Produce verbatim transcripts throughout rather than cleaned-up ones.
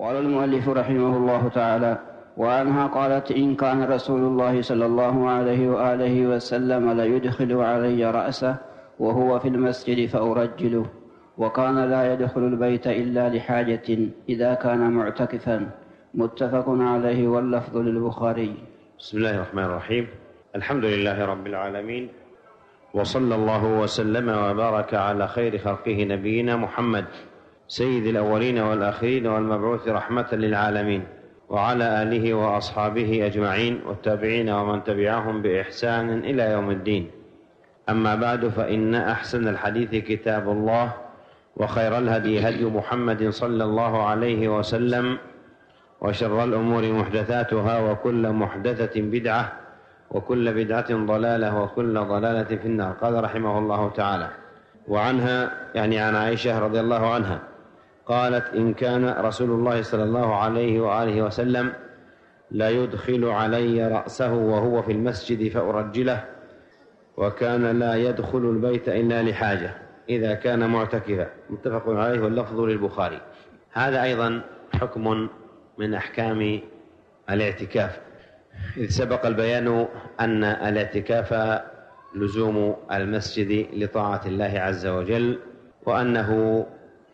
قال المؤلف رحمه الله تعالى: وعنها قالت: إن كان رسول الله صلى الله عليه وآله وسلم ليدخل علي رأسه وهو في المسجد فأرجله، وكان لا يدخل البيت إلا لحاجة إذا كان معتكفا. متفق عليه واللفظ للبخاري. بسم الله الرحمن الرحيم. الحمد لله رب العالمين، وصلى الله وسلم وبارك على خير خلقه نبينا محمد سيد الأولين والآخرين والمبعوث رحمة للعالمين، وعلى آله وأصحابه أجمعين والتابعين ومن تبعهم بإحسان إلى يوم الدين. أما بعد، فإن أحسن الحديث كتاب الله، وخير الهدي هدي محمد صلى الله عليه وسلم، وشر الأمور محدثاتها، وكل محدثة بدعة، وكل بدعة ضلالة، وكل ضلالة في النار. قال رحمه الله تعالى: وعنها يعني عن عائشة رضي الله عنها قالت: إن كان رسول الله صلى الله عليه وآله وسلم لا يدخل علي رأسه وهو في المسجد فأرجله، وكان لا يدخل البيت إلا لحاجة إذا كان معتكفا. متفق عليه واللفظ للبخاري. هذا أيضا حكم من أحكام الاعتكاف، إذ سبق البيان أن الاعتكاف لزوم المسجد لطاعة الله عز وجل، وأنه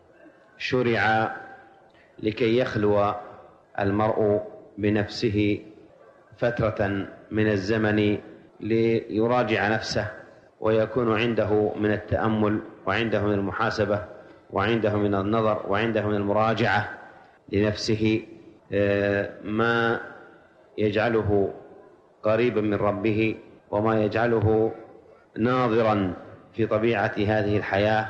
شرع لكي يخلو المرء بنفسه فترة من الزمن ليراجع نفسه، ويكون عنده من التأمل، وعنده من المحاسبة، وعنده من النظر، وعنده من المراجعة لنفسه ما يجعله قريبا من ربه، وما يجعله ناظرا في طبيعة هذه الحياة،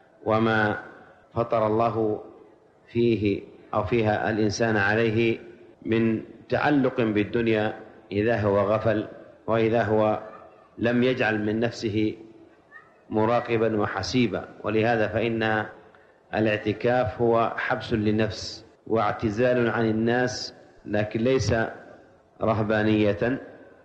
وما فطر الله فيه أو فيها الإنسان عليه من تعلق بالدنيا إذا هو غفل، وإذا هو لم يجعل من نفسه مراقبا وحسيبا. ولهذا فإن الاعتكاف هو حبس للنفس واعتزال عن الناس، لكن ليس رهبانية،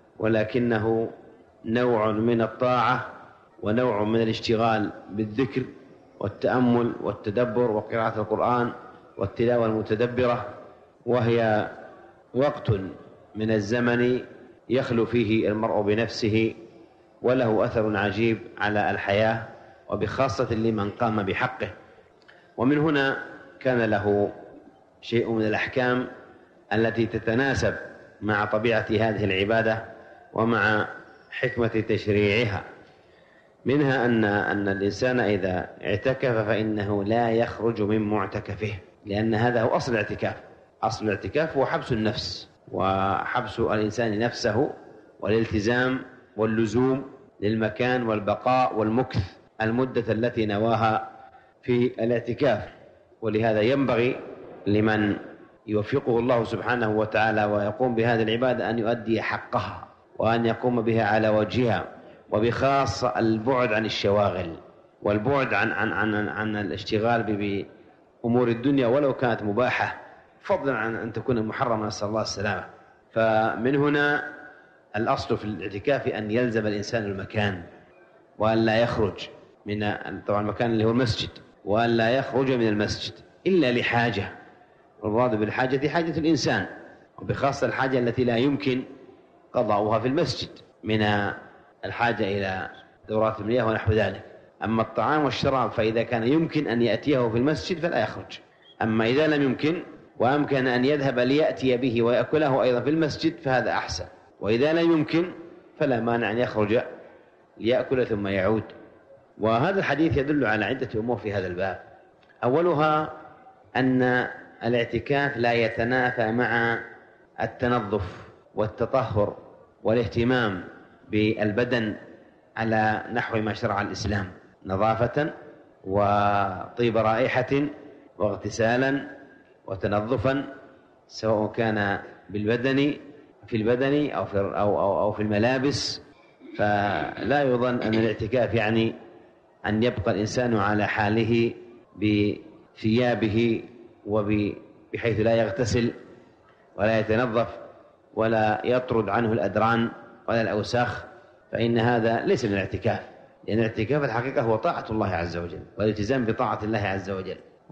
ولكنه نوع من الطاعة ونوع من الاشتغال بالذكر والتأمل والتدبر وقراءة القرآن والتلاوة المتدبرة، وهي وقت من الزمن يخلو فيه المرء بنفسه، وله أثر عجيب على الحياة، وبخاصة لمن قام بحقه. ومن هنا كان له شيء من الأحكام التي تتناسب مع طبيعة هذه العبادة ومع حكمة تشريعها. منها أن أن الإنسان إذا اعتكف فإنه لا يخرج من معتكفه، لأن هذا هو أصل الاعتكاف. أصل الاعتكاف هو حبس النفس، وحبس الإنسان نفسه، والالتزام واللزوم للمكان والبقاء والمكث المدة التي نواها في الاعتكاف. ولهذا ينبغي لمن يوفقه الله سبحانه وتعالى ويقوم بهذه العبادة أن يؤدي حقها، وأن يقوم بها على وجهها، وبخاصة البعد عن الشواغل، والبعد عن عن عن, عن الاشتغال بأمور الدنيا ولو كانت مباحة، فضلا عن أن تكون محرمة، نسأل الله السلامة. فمن هنا الأصل في الاعتكاف أن يلزم الإنسان المكان، وأن لا يخرج من طبعا المكان اللي هو المسجد، وأن لا يخرج من المسجد إلا لحاجة. والمراد بالحاجة حاجة الإنسان، وبخاصة الحاجة التي لا يمكن قضاؤها في المسجد، من الحاجة إلى دورات المياه ونحو ذلك. أما الطعام والشراب فإذا كان يمكن أن يأتيه في المسجد فلا يخرج. أما إذا لم يمكن وأمكن أن يذهب ليأتي به ويأكله أيضا في المسجد فهذا أحسن. وإذا لم يمكن فلا مانع أن يخرج ليأكل ثم يعود. وهذا الحديث يدل على عدة أمور في هذا الباب. أولها أن الاعتكاف لا يتنافى مع التنظف والتطهر والاهتمام بالبدن على نحو ما شرع الإسلام، نظافة وطيب رائحة واغتسالا وتنظفا، سواء كان بالبدن في البدن أو في, أو أو أو في الملابس. فلا يظن أن الاعتكاف يعني أن يبقى الإنسان على حاله بثيابه وبحيث لا يغتسل ولا يتنظف ولا يطرد عنه الأدران ولا الأوساخ، فإن هذا ليس من الاعتكاف. لأن الاعتكاف الحقيقة هو طاعة الله عز وجل والالتزام بطاعة الله عز وجل.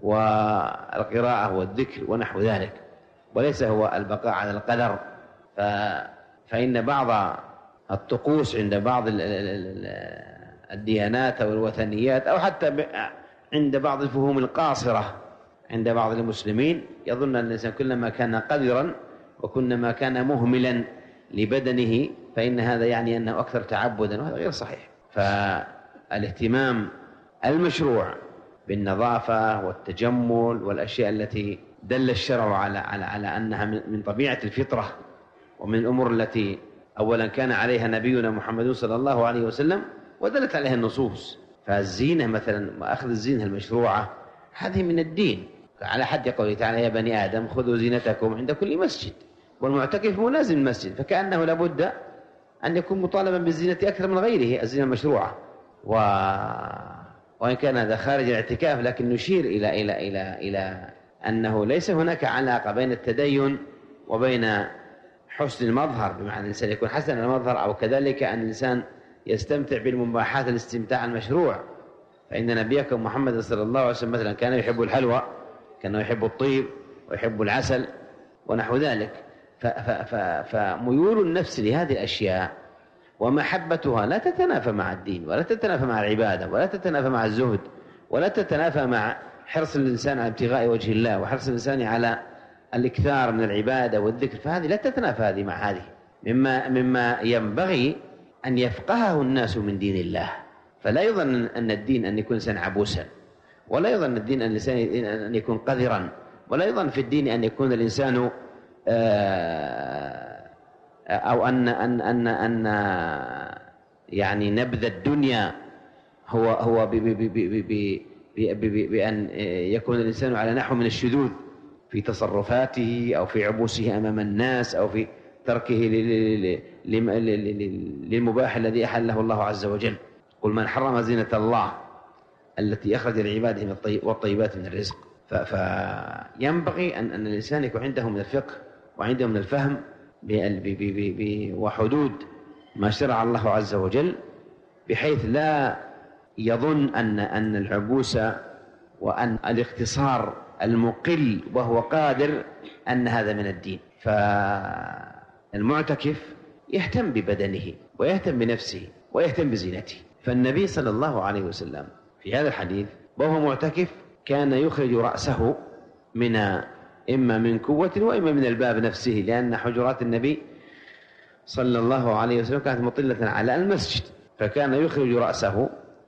والقراءة والذكر ونحو ذلك، وليس هو البقاء على القدر. ف... فإن بعض الطقوس عند بعض الديانات أو الوثنيات أو حتى عند بعض الفهوم القاصرة عند بعض المسلمين يظن أن الإنسان كلما كان قدرا وكلما كان مهملا لبدنه فإن هذا يعني أنه أكثر تعبدا، وهذا غير صحيح. فالاهتمام المشروع بالنظافة والتجمل والأشياء التي دل الشرع على على على أنها من طبيعة الفطرة ومن الأمور التي أولا كان عليها نبينا محمد صلى الله عليه وسلم ودلت عليها النصوص. فالزينة مثلا وأخذ الزينة المشروعة هذه من الدين، على حد قوله تعالى: يا بني آدم خذوا زينتكم عند كل مسجد، والمعتكف ملازم المسجد، فكأنه لابد أن يكون مطالبا بالزينة أكثر من غيره الزينة المشروعة. و... وإن كان هذا خارج الاعتكاف لكن نشير إلى إلى إلى إلى أنه ليس هناك علاقة بين التدين وبين حسن المظهر، بمعنى الإنسان يكون حسن المظهر أو كذلك أن الإنسان يستمتع بالمباحات الاستمتاع المشروع. فإن نبيكم محمد صلى الله عليه وسلم مثلا كان يحب الحلوى، كان يحب الطيب ويحب العسل ونحو ذلك. فميول النفس لهذه الأشياء ومحبتها لا تتنافى مع الدين ولا تتنافى مع العبادة ولا تتنافى مع الزهد ولا تتنافى مع حرص الإنسان على ابتغاء وجه الله وحرص الإنسان على الإكثار من العبادة والذكر. فهذه لا تتنافى هذه مع هذه، مما مما ينبغي أن يفقهه الناس من دين الله. فلا يظن أن الدين أن يكون إنسان عبوسا، ولا يظن الدين أن الإنسان أن يكون قذرا، ولا يظن في الدين أن يكون الإنسان أو أن أن أن أن يعني نبذ الدنيا هو هو بأن يكون الإنسان على نحو من الشذوذ في تصرفاته أو في عبوسه أمام الناس أو في تركه للمباح الذي أحله الله عز وجل. قل من حرم زينة الله التي أخرج لعباده والطيبات من الرزق. فينبغي أن أن الإنسان يكون عنده من الفقه وعنده من الفهم وحدود ما شرع الله عز وجل، بحيث لا يظن أن أن العبوس وأن الاقتصار المقل وهو قادر أن هذا من الدين. فالمعتكف يهتم ببدنه ويهتم بنفسه ويهتم بزينته. فالنبي صلى الله عليه وسلم في هذا الحديث وهو معتكف كان يخرج رأسه من إما من كوة وإما من الباب نفسه، لأن حجرات النبي صلى الله عليه وسلم كانت مطلة على المسجد، فكان يخرج رأسه.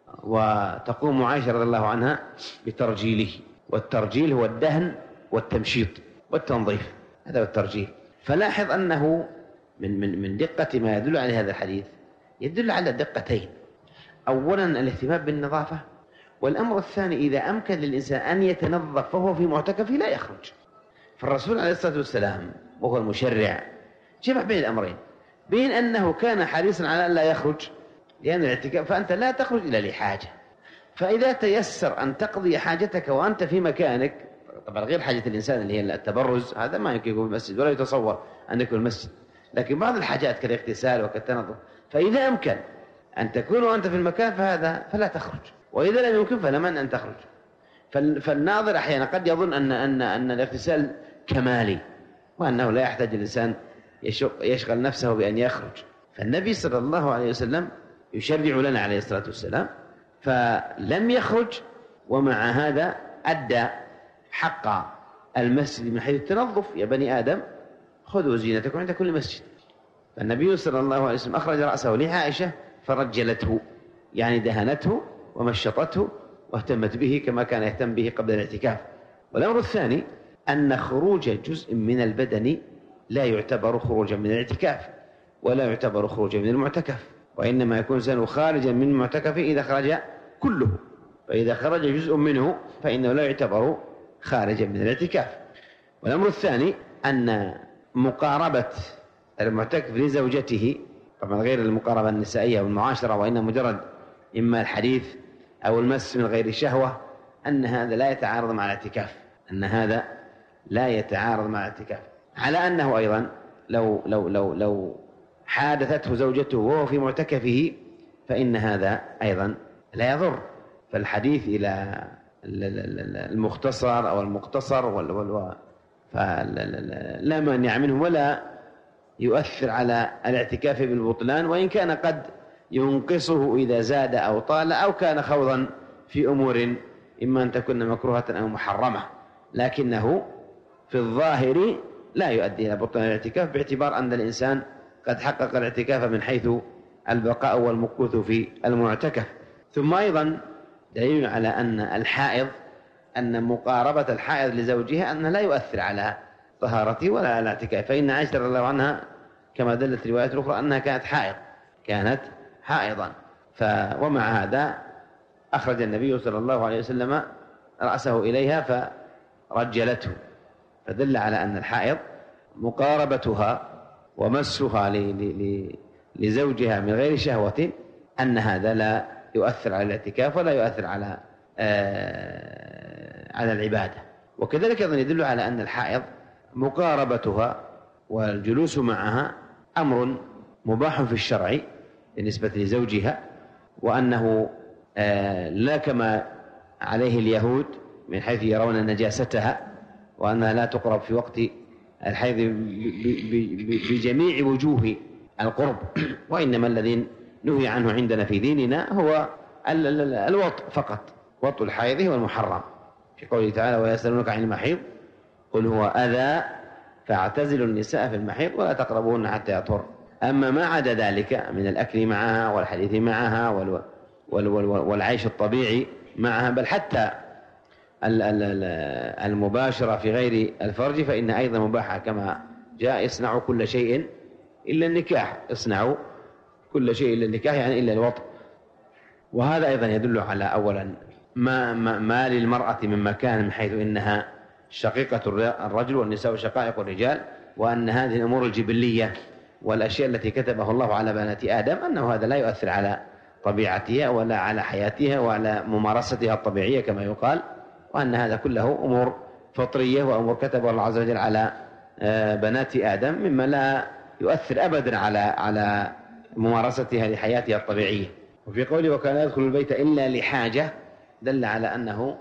وتقوم عائشة رضي الله عنها بترجيله، والترجيل هو الدهن والتمشيط والتنظيف، هذا هو الترجيل. فلاحظ أنه من من من دقة ما يدل على هذا الحديث يدل على دقتين: أولا الاهتمام بالنظافة، والأمر الثاني إذا أمكن للإنسان أن يتنظف وهو في معتكفه لا يخرج. فالرسول عليه الصلاة والسلام وهو المشرع جمع بين الأمرين، بين أنه كان حريصا على أن لا يخرج لأن الاعتكاف فأنت لا تخرج إلا لحاجة، فإذا تيسر أن تقضي حاجتك وأنت في مكانك، طبعا غير حاجة الإنسان اللي هي التبرز، هذا ما يمكن يكون المسجد ولا يتصور أن يكون المسجد، لكن بعض الحاجات كالاغتسال وكالتنظف فإذا أمكن أن تكون وأنت في المكان فهذا فلا تخرج، وإذا لم يمكن فلا من أن تخرج. فالناظر أحيانا قد يظن أن أن أن الاغتسال كمالي وأنه لا يحتاج الإنسان يشغل نفسه بأن يخرج. فالنبي صلى الله عليه وسلم يشرع لنا عليه الصلاة والسلام فلم يخرج، ومع هذا أدى حق المسجد من حيث التنظف: يا بني آدم خذوا زينتكم عند كل مسجد. فالنبي صلى الله عليه وسلم أخرج رأسه لعائشة فرجلته، يعني دهنته ومشطته واهتمت به كما كان يهتم به قبل الاعتكاف. والأمر الثاني أن خروج جزء من البدن لا يعتبر خروجا من الاعتكاف ولا يعتبر خروجا من المعتكف، وإنما يكون الإنسان خارجا من المعتكف إذا خرج كله، فإذا خرج جزء منه فإنه لا يعتبر خارجا من الاعتكاف. والأمر الثاني أن مقاربة المعتكف لزوجته، طبعا غير المقاربة النسائية والمعاشرة، وإنما مجرد إما الحديث أو المس من غير شهوة، أن هذا لا يتعارض مع الاعتكاف، أن هذا لا يتعارض مع الاعتكاف. على أنه أيضا لو لو لو لو حادثته زوجته وهو في معتكفه فإن هذا أيضا لا يضر. فالحديث إلى المختصر أو المقتصر وال فلا مانع منه ولا يؤثر على الاعتكاف بالبطلان، وإن كان قد ينقصه إذا زاد أو طال أو كان خوضا في أمور إما أن تكون مكروهة أو محرمة، لكنه في الظاهر لا يؤدي إلى بطلان الاعتكاف، باعتبار أن الإنسان قد حقق الاعتكاف من حيث البقاء والمكوث في المعتكف. ثم أيضا دليل على أن الحائض أن مقاربة الحائض لزوجها أنه لا يؤثر على طهارته ولا على الاعتكاف، فإن عائشة رضي الله عنها كما دلت روايات أخرى أنها كانت حائض كانت حائضا ف ومع هذا أخرج النبي صلى الله عليه وسلم رأسه إليها فرجلته، فدل على أن الحائض مقاربتها ومسها لزوجها من غير شهوة أن هذا لا يؤثر على الاعتكاف ولا يؤثر على آه على العبادة. وكذلك أيضا يدل على أن الحائض مقاربتها والجلوس معها أمر مباح في الشرع بالنسبة لزوجها، وأنه آه لا كما عليه اليهود من حيث يرون نجاستها وأنها لا تقرب في وقت الحيض بجميع وجوه القرب، وإنما الذي نهي عنه عندنا في ديننا هو الوطء فقط، وطء الحيض هو المحرم في قوله تعالى ويسألونك عن المحيض قل هو أذى فاعتزلوا النساء في المحيض ولا تقربوهن حتى يطهرن. أما ما عدا ذلك من الأكل معها والحديث معها والعيش الطبيعي معها، بل حتى المباشرة في غير الفرج فإن أيضا مباحة، كما جاء اصنعوا كل شيء إلا النكاح، اصنعوا كل شيء إلا النكاح يعني إلا الوطء. وهذا أيضا يدل على أولا ما, ما, ما للمرأة من مكان من حيث إنها شقيقة الرجل والنساء شقائق الرجال، وأن هذه الأمور الجبلية والأشياء التي كتبه الله على بنات آدم أنه هذا لا يؤثر على طبيعتها ولا على حياتها وعلى ممارستها الطبيعية كما يقال، وأن هذا كله أمور فطرية وأمور كتبه الله عز وجل على بنات آدم مما لا يؤثر أبدا على على ممارستها لحياتها الطبيعية. وفي قوله وكان يدخل البيت إلا لحاجة دل على أنه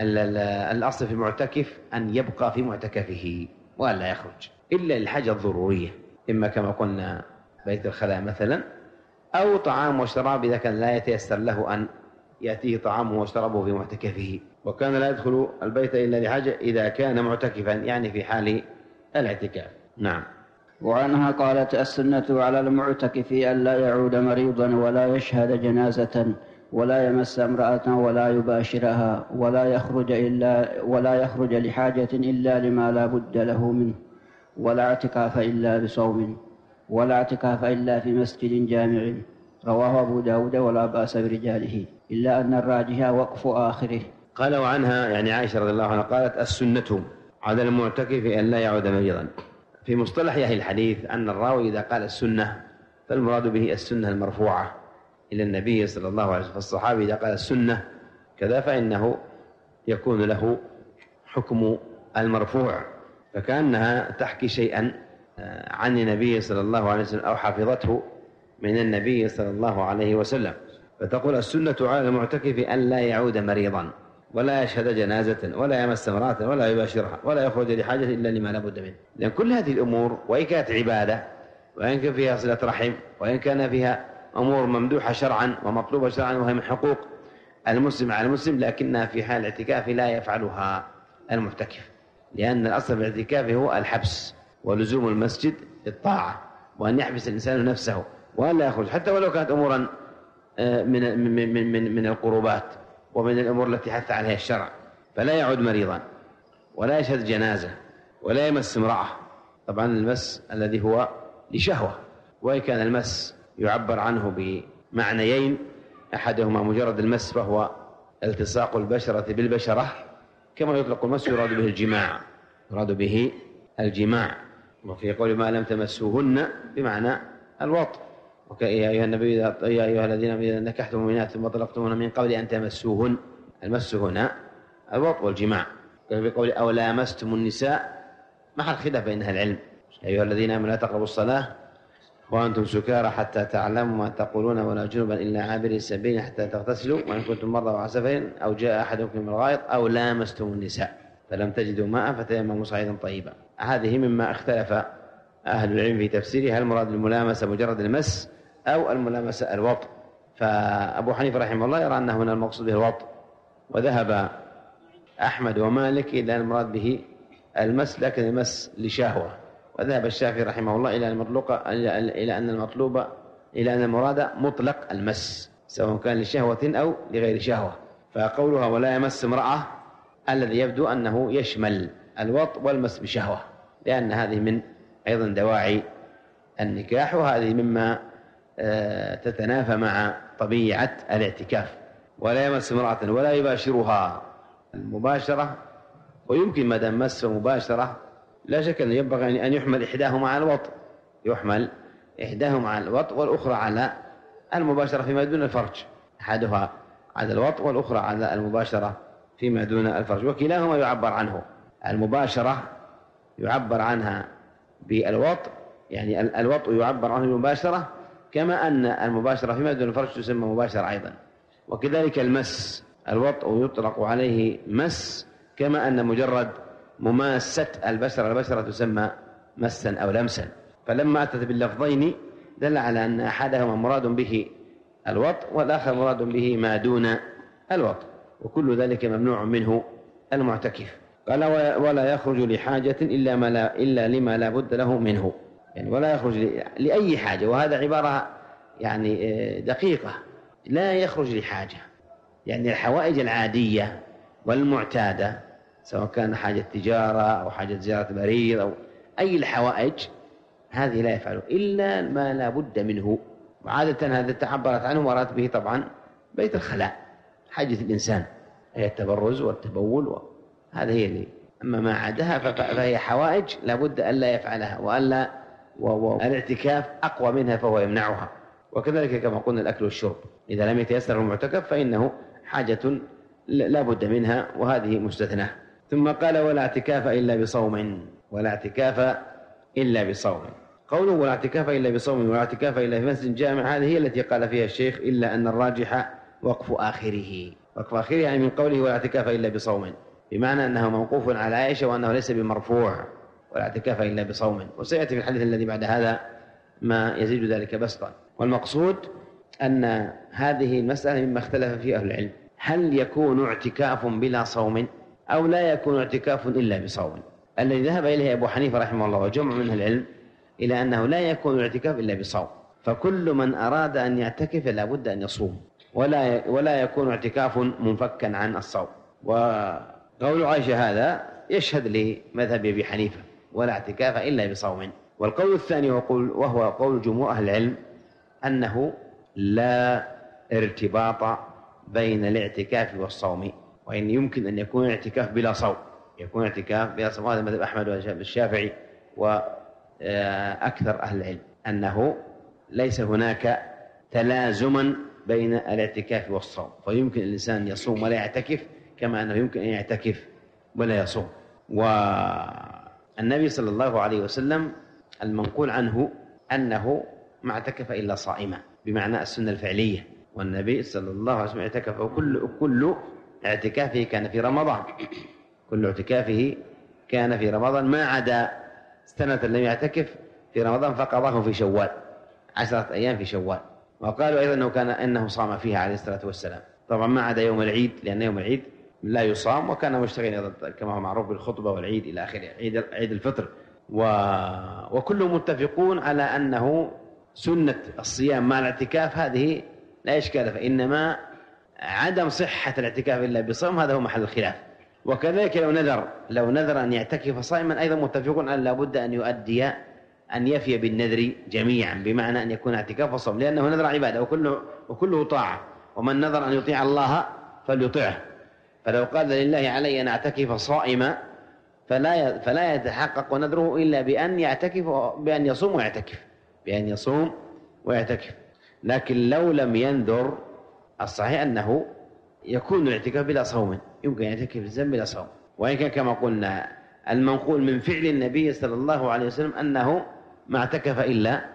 الأصل في المعتكف أن يبقى في معتكفه وأن لا يخرج إلا للحاجة الضرورية، إما كما قلنا بيت الخلاء مثلا أو طعام وشراب إذا كان لا يتيسر له أن يأتيه طعامه وشرابه في معتكفه. وكان لا يدخل البيت إلا لحاجة إذا كان معتكفا يعني في حال الاعتكاف. نعم. وعنها قالت السنة على المعتكف أن لا يعود مريضا ولا يشهد جنازة ولا يمس امرأة ولا يباشرها ولا يخرج إلا ولا يخرج لحاجة إلا لما لا بد له منه، ولا اعتكاف إلا بصوم، ولا اعتكاف إلا في مسجد جامع. رواه أبو داود ولا بأس برجاله، إلا أن الراجح وقف آخره. قال وعنها يعني عائشة رضي الله عنها قالت السنة على المعتكف أن لا يعود مريضا. في مصطلح أهل الحديث أن الراوي إذا قال السنة فالمراد به السنة المرفوعة إلى النبي صلى الله عليه وسلم، فالصحابي إذا قال السنة كذا فإنه يكون له حكم المرفوع، فكأنها تحكي شيئا عن النبي صلى الله عليه وسلم أو حفظته من النبي صلى الله عليه وسلم، فتقول السنة على المعتكف أن لا يعود مريضا ولا يشهد جنازة ولا يمس امرأة ولا يباشرها ولا يخرج لحاجة إلا لما لا بد منه. لأن كل هذه الأمور وإن كانت عبادة وإن كان فيها صلة رحم وإن كان فيها أمور ممدوحة شرعا ومطلوبة شرعا وهي من حقوق المسلم على المسلم، لكنها في حال الاعتكاف لا يفعلها المعتكف، لأن الأصل في الاعتكاف هو الحبس ولزوم المسجد للطاعة، وأن يحبس الإنسان نفسه وأن لا يخرج حتى ولو كانت أمورا من, من, من, من, من القربات ومن الأمور التي حث عليها الشرع. فلا يعود مريضا ولا يشهد جنازة ولا يمس امرأة. طبعا المس الذي هو لشهوة، وإن كان المس يعبر عنه بمعنيين، أحدهما مجرد المس فهو التصاق البشرة بالبشرة، كما يطلق المس يراد به الجماع يراد به الجماع وفي قول ما لم تمسوهن بمعنى الوطء. يا أيها النبي يا أيها الذين إذا نكحتم المؤمنات ثم طلقتموهن من قبل أن تمسوهن، المس هنا الوطء والجماع. في قول أو لامستم النساء محل خلاف بين أهل العلم، يا أيها الذين آمنوا لا تقربوا الصلاة وأنتم سكارى حتى تعلموا ما تقولون ولا جنبا إلا عابري السبيل حتى تغتسلوا وإن كنتم مرضى أو على سفر أو جاء أحدكم من الغائط أو لامستم النساء فلم تجدوا ماء فتيمموا صعيدا طيبا. هذه مما اختلف أهل العلم في تفسيرها، هل المراد الملامسة مجرد المس أو الملامسة الوطء؟ فأبو حنيفة رحمه الله يرى أنه من المقصود به الوطء، وذهب أحمد ومالك إلى المراد به المس لكن المس لشهوة، وذهب الشافعي رحمه الله إلى المطلوب إلى أن المطلوب إلى أن المراد مطلق المس سواء كان لشهوة أو لغير شهوة. فقولها ولا يمس امرأة الذي يبدو أنه يشمل الوطء والمس بشهوة، لأن هذه من أيضا دواعي النكاح، وهذه مما تتنافى مع طبيعة الاعتكاف. ولا يمس امرأة ولا يباشرها المباشرة، ويمكن ما دام مس مباشرة لا شك أن ينبغي أن يحمل إحداهما على الوطء، يحمل إحداهما على الوطء والأخرى على المباشرة فيما دون الفرج، أحدها على الوطء والأخرى على المباشرة فيما دون الفرج، وكلاهما يعبر عنه. المباشرة يعبر عنها بالوطء، يعني الوطء يعبر عنه بالمباشرة، كما أن المباشرة فيما دون الفرج تسمى مباشرة أيضا. وكذلك المس، الوطء يطلق عليه مس، كما أن مجرد مماسة البشرة البشرة تسمى مسا أو لمسا. فلما أتت باللفظين دل على أن أحدهما مراد به الوطء والآخر مراد به ما دون الوطء، وكل ذلك ممنوع منه المعتكف. قال ولا يخرج لحاجة إلا, ما لا إلا لما لا بد له منه، يعني ولا يخرج لأي حاجة، وهذا عبارة يعني دقيقة. لا يخرج لحاجة يعني الحوائج العادية والمعتادة، سواء كان حاجة تجارة أو حاجة زيارة مريض أو أي الحوائج، هذه لا يفعله إلا ما لا بد منه. وعادة هذا تعبرت عنه مرات به طبعا بيت الخلاء، حاجة الإنسان هي التبرز والتبول، هذا هي اللي. أما ما عادها فهي حوائج لا بد أن لا يفعلها، وألا والاعتكاف أقوى منها فهو يمنعها. وكذلك كما قلنا الأكل والشرب إذا لم يتيسر المعتكف فإنه حاجة لا بد منها، وهذه مستثناة. ثم قال ولا اعتكاف إلا بصوم، ولا اعتكاف إلا بصوم. قوله ولا اعتكاف إلا بصوم ولا اعتكاف إلا في مسجد جامع، هذه هي التي قال فيها الشيخ إلا أن الراجح وقف آخره. وقف آخره يعني من قوله ولا اعتكاف إلا بصوم، بمعنى أنه موقوف على عائشة وأنه ليس بمرفوع ولا اعتكاف إلا بصوم. وسيأتي في الحديث الذي بعد هذا ما يزيد ذلك بسطا. والمقصود أن هذه المسألة مما اختلف فيه أهل العلم، هل يكون اعتكاف بلا صوم أو لا يكون اعتكاف إلا بصوم؟ الذي ذهب إليه أبو حنيفة رحمه الله وجمع من العلم إلى أنه لا يكون اعتكاف إلا بصوم، فكل من أراد أن يعتكف لا بد أن يصوم، ولا ولا يكون اعتكاف منفكا عن الصوم. وقول عائشة هذا يشهد لمذهب أبي حنيفة ولا اعتكاف إلا بصوم. والقول الثاني وقول وهو قول جمهور أهل العلم أنه لا ارتباط بين الاعتكاف والصوم، وإن يمكن أن يكون اعتكاف بلا صوم، يكون اعتكاف بلا صوم. هذا مذهب أحمد والشافعي وأكثر أهل العلم، أنه ليس هناك تلازما بين الاعتكاف والصوم، فيمكن الإنسان يصوم ولا يعتكف كما أنه يمكن أن يعتكف ولا يصوم. والنبي صلى الله عليه وسلم المنقول عنه أنه ما اعتكف إلا صائما، بمعنى السنة الفعلية. والنبي صلى الله عليه وسلم اعتكف، وكل كل اعتكافه كان في رمضان، كل اعتكافه كان في رمضان، ما عدا سنة لم يعتكف في رمضان فقضاه في شوال، عشرة أيام في شوال. وقالوا أيضا أنه كان أنه صام فيها عليه الصلاة والسلام، طبعا ما عدا يوم العيد لأن يوم العيد لا يصام، وكان مشتغل كما هو معروف بالخطبة والعيد إلى آخره، عيد عيد الفطر. و... وكلهم متفقون على أنه سنة الصيام مع الاعتكاف هذه لا إشكال، فإنما عدم صحة الاعتكاف إلا بصوم هذا هو محل الخلاف. وكذلك لو نذر لو نذر أن يعتكف صائما أيضا متفقون أن لا بد أن يؤدي أن يفي بالنذر جميعا، بمعنى أن يكون اعتكاف وصوم، لأنه نذر عبادة وكله, وكله طاعة، ومن نذر أن يطيع الله فليطيعه. فلو قال لله علي أن أعتكف صائما فلا فلا يتحقق نذره إلا بأن يعتكف، بأن يصوم ويعتكف، بأن يصوم ويعتكف. لكن لو لم ينذر الصحيح أنه يكون الاعتكاف بلا صوم، يمكن يعتكف الزم بلا صوم. وإن كان كما قلنا المنقول من فعل النبي صلى الله عليه وسلم أنه ما اعتكف إلا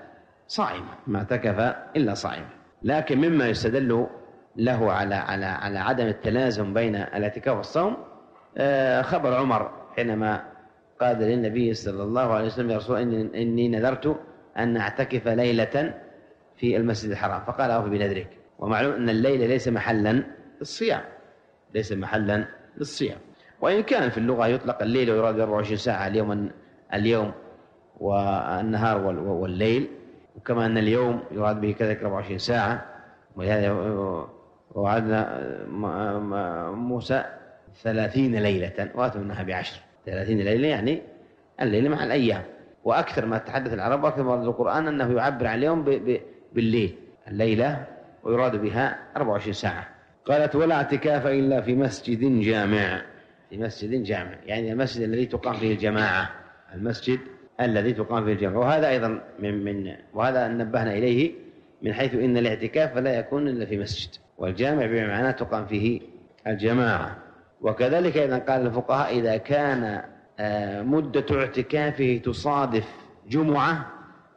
صائما، ما اعتكف إلا صائما. لكن مما يستدل له على على على عدم التلازم بين الاعتكاف والصوم خبر عمر حينما قال للنبي صلى الله عليه وسلم: يا رسول الله إني نذرت أن أعتكف ليلة في المسجد الحرام، فقال: أوف بنذرك. ومعلوم أن الليل ليس محلا للصيام، ليس محلا للصيام، وإن كان في اللغة يطلق الليل ويراد أربع وعشرين ساعة، اليوم اليوم والنهار والليل، وكما أن اليوم يراد به كذلك أربع وعشرين ساعة. ولهذا وعدنا موسى ثلاثين ليلة وأتممناها بعشر. ثلاثين ليلة يعني الليل مع الأيام. وأكثر ما تحدث العرب وأكثر ما ورد القرآن أنه يعبر عن اليوم بالليل، الليلة، ويراد بها أربع وعشرين ساعة. قالت: ولا اعتكاف إلا في مسجد جامع. في مسجد جامع يعني المسجد الذي تقام فيه الجماعة، المسجد الذي تقام فيه الجماعة. وهذا أيضا من من وهذا نبهنا إليه من حيث إن الاعتكاف لا يكون إلا في مسجد، والجامع بمعنى تقام فيه الجماعة. وكذلك أيضا قال الفقهاء: إذا كان مدة اعتكافه تصادف جمعة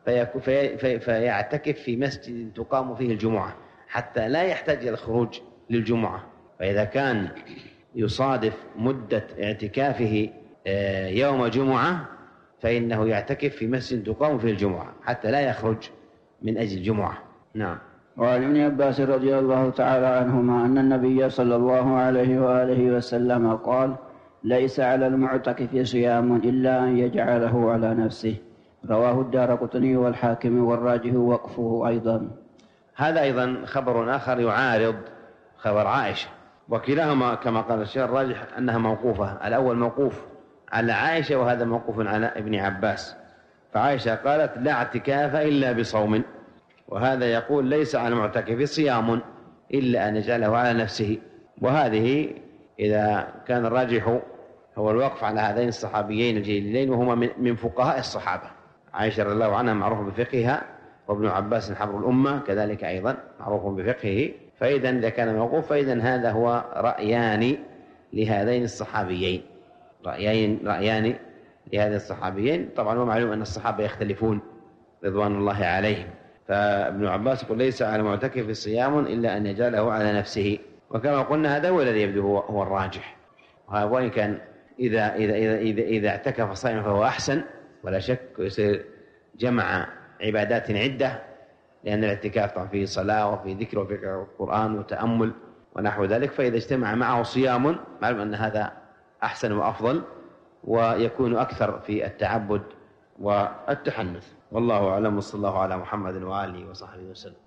فيعتكف في مسجد تقام فيه الجمعة حتى لا يحتاج إلى الخروج للجمعة. فإذا كان يصادف مدة اعتكافه يوم جمعة فإنه يعتكف في مسجد تقام فيه الجمعة حتى لا يخرج من أجل الجمعة. نعم. وعن ابن عباس رضي الله تعالى عنهما أن النبي صلى الله عليه وآله وسلم قال: ليس على المعتكف صيام إلا أن يجعله على نفسه. رواه الدارقطني والحاكم والراجح وقفه أيضا. هذا أيضا خبر آخر يعارض خبر عائشة، وكلاهما كما قال الشيخ الراجح أنها موقوفة. الأول موقوف على عائشة وهذا موقوف على ابن عباس. فعائشة قالت: لا اعتكاف إلا بصوم، وهذا يقول: ليس على المعتكف صيام إلا أن يجعله على نفسه. وهذه إذا كان الراجح هو الوقف على هذين الصحابيين الجليلين وهما من فقهاء الصحابة. عائشة رضي الله عنها معروف بفقهها، وابن عباس حبر الأمة كذلك أيضا معروف بفقهه. فإذا إذا كان موقوف فإذا هذا هو رأيان لهذين الصحابيين، رأيان رأيان لهذين الصحابيين. طبعا ومعلوم أن الصحابة يختلفون رضوان الله عليهم. فابن عباس يقول: ليس على المعتكف صيام إلا أن يجعله على نفسه. وكما قلنا هذا هو الذي يبدو هو, هو الراجح. وإن كان إذا, إذا, إذا, إذا, إذا اعتكف صائما فهو أحسن ولا شك، ويصير جمع عبادات عدة، لأن الاعتكاف طبعا فيه صلاة وفي ذكر وفي القرآن وتأمل ونحو ذلك. فإذا اجتمع معه صيام معلوم أن هذا أحسن وأفضل ويكون أكثر في التعبد والتحنث. والله أعلم، وصلى الله على محمد وآله وصحبه وسلم.